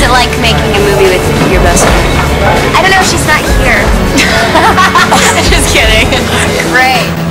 What's it like making a movie with your best friend? I don't know, she's not here. Just kidding. Great.